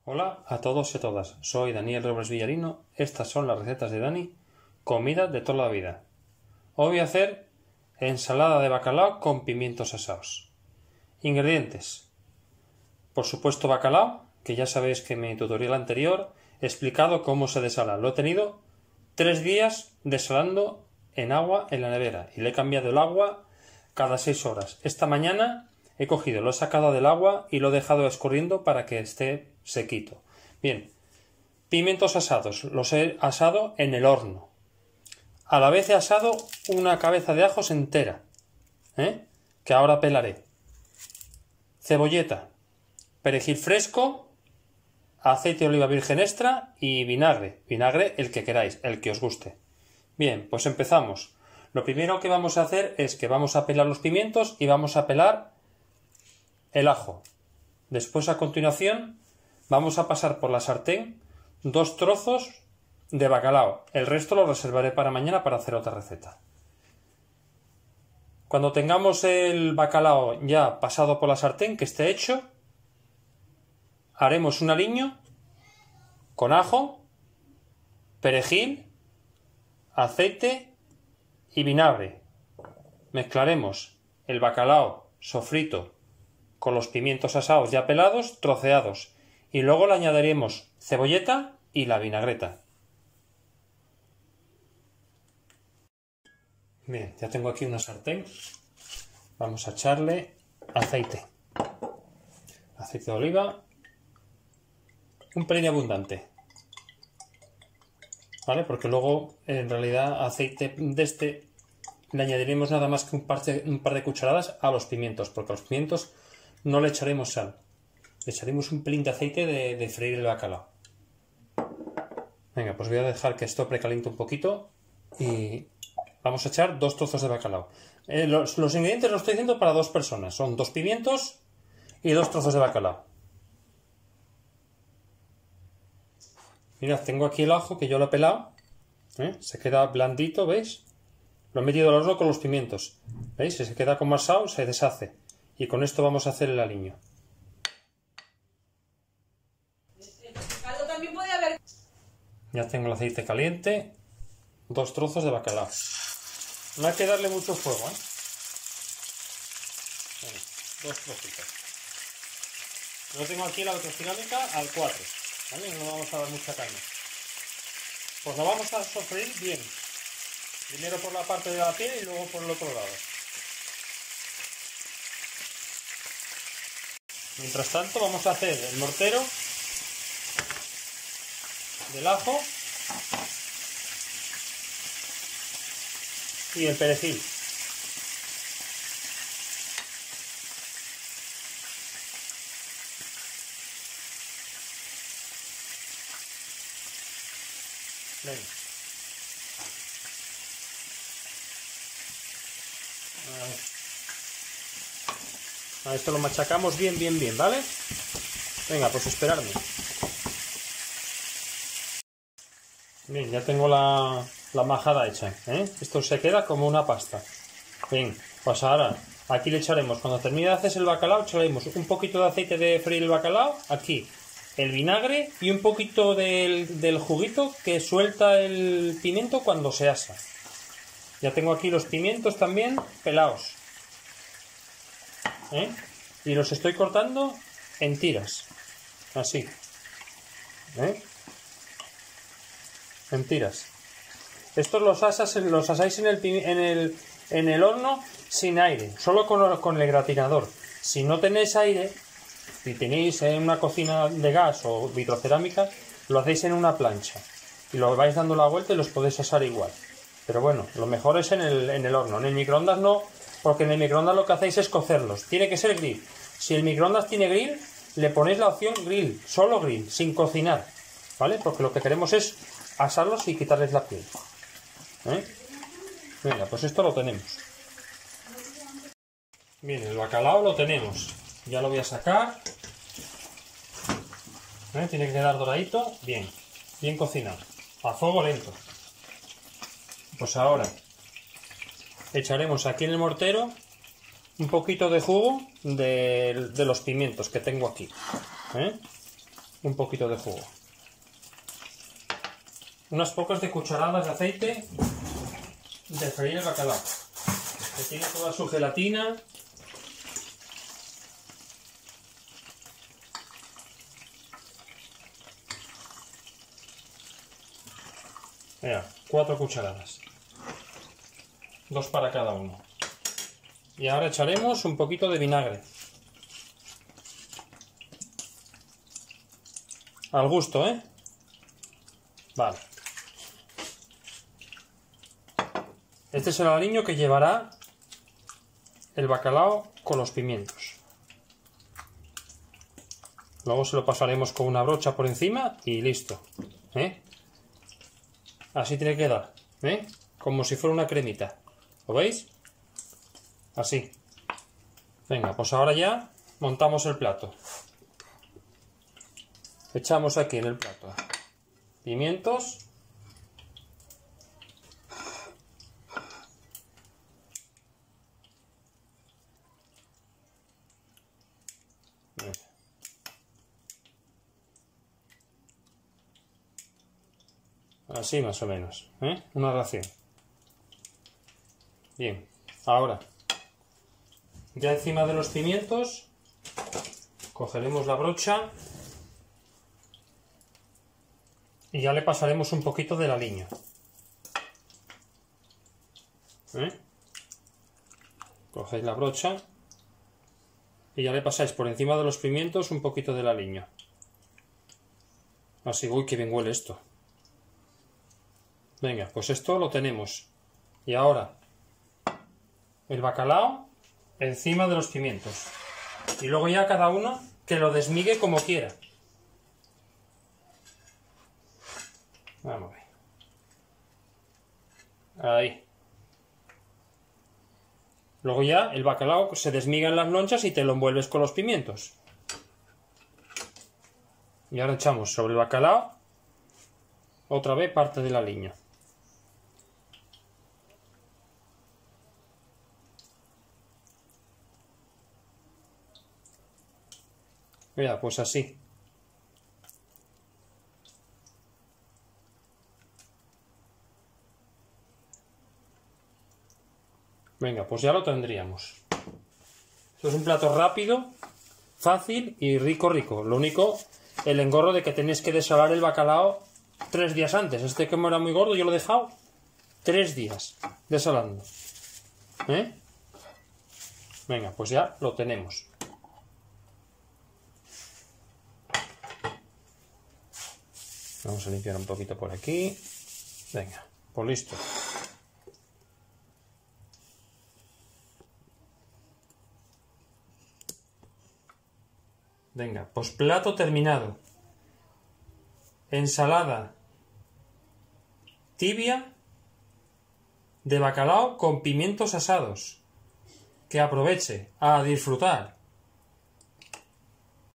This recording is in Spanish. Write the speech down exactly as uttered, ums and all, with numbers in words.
Hola a todos y a todas, soy Daniel Robles Villarino, estas son las recetas de Dani, comida de toda la vida. Hoy voy a hacer ensalada de bacalao con pimientos asados. Ingredientes: por supuesto bacalao, que ya sabéis que en mi tutorial anterior he explicado cómo se desala. Lo he tenido tres días desalando en agua en la nevera y le he cambiado el agua cada seis horas. Esta mañana he cogido, lo he sacado del agua y lo he dejado escurriendo para que esté sequito. Bien, pimientos asados, los he asado en el horno. A la vez he asado una cabeza de ajos entera, ¿eh? que ahora pelaré. Cebolleta, perejil fresco, aceite de oliva virgen extra y vinagre. Vinagre el que queráis, el que os guste. Bien, pues empezamos. Lo primero que vamos a hacer es que vamos a pelar los pimientos y vamos a pelar el ajo. Después, a continuación, vamos a pasar por la sartén dos trozos de bacalao. El resto lo reservaré para mañana para hacer otra receta. Cuando tengamos el bacalao ya pasado por la sartén, que esté hecho, haremos un aliño con ajo, perejil, aceite y vinagre. Mezclaremos el bacalao sofrito con los pimientos asados ya pelados, troceados, y luego le añadiremos cebolleta y la vinagreta. Bien, ya tengo aquí una sartén. Vamos a echarle aceite. Aceite de oliva. Un pelín abundante. ¿Vale? Porque luego, en realidad, aceite de este le añadiremos nada más que un par de, un par de cucharadas a los pimientos, porque a los pimientos no le echaremos sal. Le echaremos un pelín de aceite de, de freír el bacalao. Venga, pues voy a dejar que esto precaliente un poquito y vamos a echar dos trozos de bacalao. Eh, los, los ingredientes los estoy haciendo para dos personas. Son dos pimientos y dos trozos de bacalao. Mirad, tengo aquí el ajo que yo lo he pelado. ¿eh? Se queda blandito, ¿veis? Lo he metido al horno con los pimientos. ¿Veis? Si se queda como asado, se deshace. Y con esto vamos a hacer el aliño. Ya tengo el aceite caliente. Dos trozos de bacalao. No hay que darle mucho fuego, ¿eh? Bueno, dos trocitos. Yo tengo aquí la electrodinámica al cuatro. ¿Vale? No vamos a dar mucha carne. Pues lo vamos a sofreír bien. Primero por la parte de la piel y luego por el otro lado. Mientras tanto vamos a hacer el mortero del ajo y el perejil. Ven. A esto lo machacamos bien, bien, bien, ¿vale? Venga, pues esperarme. Bien, ya tengo la, la majada hecha, ¿eh? Esto se queda como una pasta. Bien, pues ahora aquí le echaremos, cuando termine de hacerse el bacalao, echaremos un poquito de aceite de freír el bacalao, aquí el vinagre y un poquito del, del juguito que suelta el pimiento cuando se asa. Ya tengo aquí los pimientos también pelados. ¿Eh? Y los estoy cortando en tiras, así, ¿eh? en tiras. Estos los, asas, los asáis en el, en, el, en el horno sin aire, solo con, con el gratinador. Si no tenéis aire, si tenéis en una cocina de gas o vitrocerámica, lo hacéis en una plancha y lo vais dando la vuelta y los podéis asar igual. Pero bueno, lo mejor es en el, en el horno. En el microondas no, porque en el microondas lo que hacéis es cocerlos. Tiene que ser grill. Si el microondas tiene grill, le ponéis la opción grill, solo grill, sin cocinar, ¿vale? Porque lo que queremos es asarlos y quitarles la piel. ¿Eh? Venga, pues esto lo tenemos. Bien, el bacalao lo tenemos. Ya lo voy a sacar. ¿Eh? Tiene que quedar doradito. Bien, bien cocinado. A fuego lento. Pues ahora echaremos aquí en el mortero un poquito de jugo de, de los pimientos que tengo aquí. ¿Eh? un poquito de jugo. Unas pocas de cucharadas de aceite de freír el bacalao, que tiene toda su gelatina. Mira, cuatro cucharadas, dos para cada uno. Y ahora echaremos un poquito de vinagre, al gusto, ¿eh? Vale. Este es el aliño que llevará el bacalao con los pimientos. Luego se lo pasaremos con una brocha por encima y listo, ¿eh? Así tiene que quedar, ¿eh? Como si fuera una cremita. ¿Lo veis? Así. Venga, pues ahora ya montamos el plato. Echamos aquí en el plato pimientos. Así más o menos, ¿eh? Una ración. Bien, ahora ya encima de los pimientos cogeremos la brocha y ya le pasaremos un poquito del aliño, ¿eh? Cogéis la brocha y ya le pasáis por encima de los pimientos un poquito del aliño. Así, uy, que bien huele esto. Venga, pues esto lo tenemos. Y ahora el bacalao encima de los pimientos. Y luego ya cada uno que lo desmigue como quiera. Vamos a ver. Ahí. Luego ya el bacalao se desmiga en las lonchas y te lo envuelves con los pimientos. Y ahora echamos sobre el bacalao otra vez parte del aliño. Mira, pues así. Venga, pues ya lo tendríamos. Esto es un plato rápido, fácil y rico, rico. Lo único, el engorro de que tenéis que desalar el bacalao tres días antes. Este que me era muy gordo, yo lo he dejado tres días desalando. ¿Eh? Venga, pues ya lo tenemos. Vamos a limpiar un poquito por aquí. Venga, pues listo. Venga, pues plato terminado. Ensalada tibia de bacalao con pimientos asados. Que aproveche a disfrutar.